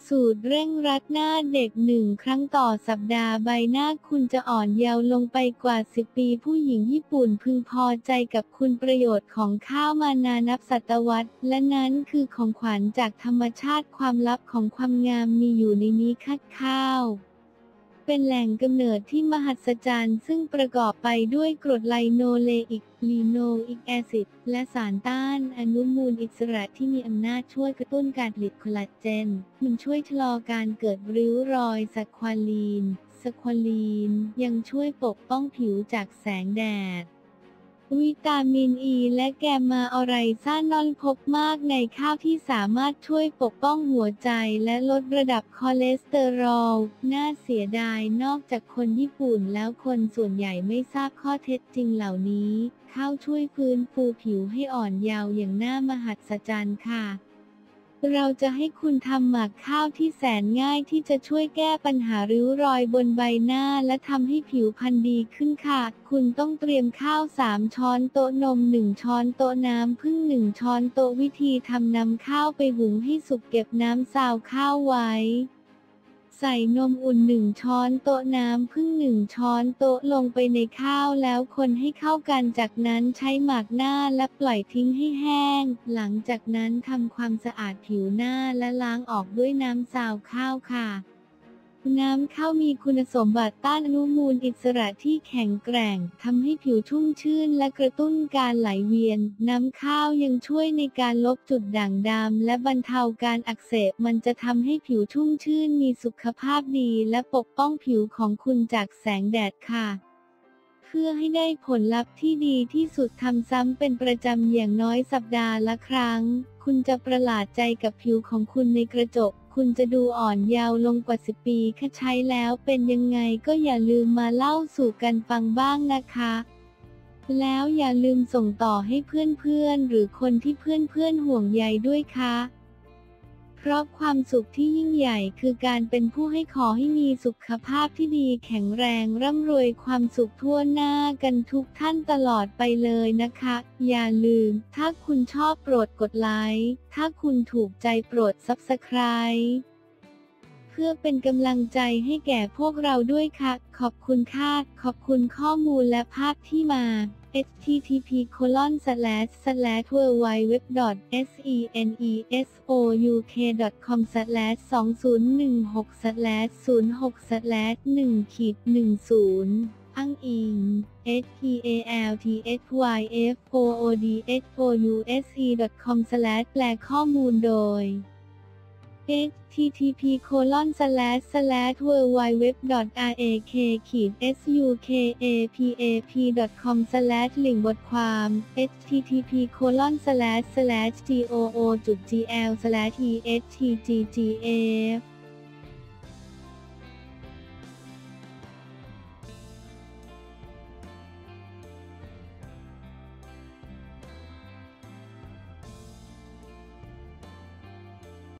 สูตรเร่งรัดหน้าเด็ก1 ครั้งต่อสัปดาห์ใบหน้าคุณจะอ่อนเยาว์ลงไปกว่า 10 ปีผู้หญิงญี่ปุ่นพึงพอใจกับคุณประโยชน์ของข้าวมานานนับศตวรรษและนั้นคือของขวัญจากธรรมชาติความลับของความงามมีอยู่ในนี้ข้าวเป็นแหล่งกำเนิดที่มหัศจรรย์ซึ่งประกอบไปด้วยกรดไลโนเลอิก ลีโนอิกแอซิด และสารต้านอนุมูลอิสระที่มีอำนาจช่วยกระตุ้นการผลิตคอลลาเจน มันช่วยชะลอการเกิดริ้วรอยสควอลีน ยังช่วยปกป้องผิวจากแสงแดด วิตามินอ e ีและแกมมาออไรซ่านอลพบมากในข้าวที่สามารถช่วยปกป้องหัวใจและลดระดับคอเลสเตอรอลน่าเสียดายนอกจากคนญี่ปุ่นแล้วคนส่วนใหญ่ไม่ทราบข้อเท็จจริงเหล่านี้ข้าวช่วยฟื้นฟูผิวให้อ่อนเยาว์อย่างน่ามหัศจรรย์ค่ะเราจะให้คุณทำหมักข้าวที่แสนง่ายที่จะช่วยแก้ปัญหาริ้วรอยบนใบหน้าและทำให้ผิวพรรณดีขึ้นค่ะคุณต้องเตรียมข้าว3 ช้อนโต๊ะนม1 ช้อนโต๊ะน้ำผึ้ง1 ช้อนโต๊ะวิธีทำนำข้าวไปหุงให้สุกเก็บน้ำซาวข้าวไว้ใส่นมอุ่น1 ช้อนโต๊ะน้ำผึ้ง1 ช้อนโต๊ะลงไปในข้าวแล้วคนให้เข้ากันจากนั้นใช้หมักหน้าและปล่อยทิ้งให้แห้งหลังจากนั้นทำความสะอาดผิวหน้าและล้างออกด้วยน้ำซาวข้าวค่ะน้ำข้าวมีคุณสมบัติต้านอนุมูลอิสระที่แข็งแกร่งทำให้ผิวชุ่มชื่นและกระตุ้นการไหลเวียนน้ำข้าวยังช่วยในการลบจุดด่างดำและบรรเทาการอักเสบมันจะทำให้ผิวชุ่มชื่นมีสุขภาพดีและปกป้องผิวของคุณจากแสงแดดค่ะเพื่อให้ได้ผลลัพธ์ที่ดีที่สุดทำซ้ำเป็นประจำอย่างน้อยสัปดาห์ละครั้งคุณจะประหลาดใจกับผิวของคุณในกระจกคุณจะดูอ่อนเยาว์ลงกว่า10 ปีแค่ใช้แล้วเป็นยังไงก็อย่าลืมมาเล่าสู่กันฟังบ้างนะคะแล้วอย่าลืมส่งต่อให้เพื่อนๆหรือคนที่เพื่อนๆห่วงใยด้วยค่ะเพราะความสุขที่ยิ่งใหญ่คือการเป็นผู้ให้ขอให้มีสุขภาพที่ดีแข็งแรงร่ำรวยความสุขทั่วหน้ากันทุกท่านตลอดไปเลยนะคะอย่าลืมถ้าคุณชอบโปรดกดไลค์ถ้าคุณถูกใจโปรด Subscribe เพื่อเป็นกำลังใจให้แก่พวกเราด้วยค่ะขอบคุณค่ะขอบคุณข้อมูลและภาพที่มา http://www.senesouk.com/2016/06/1-10อ้างอิง SPALTHYPODSOUSE.com/ แปลข้อมูลโดยhttp://www.rak-sukapap.com/ ลิงก์บทความ http://goo.gl/estggf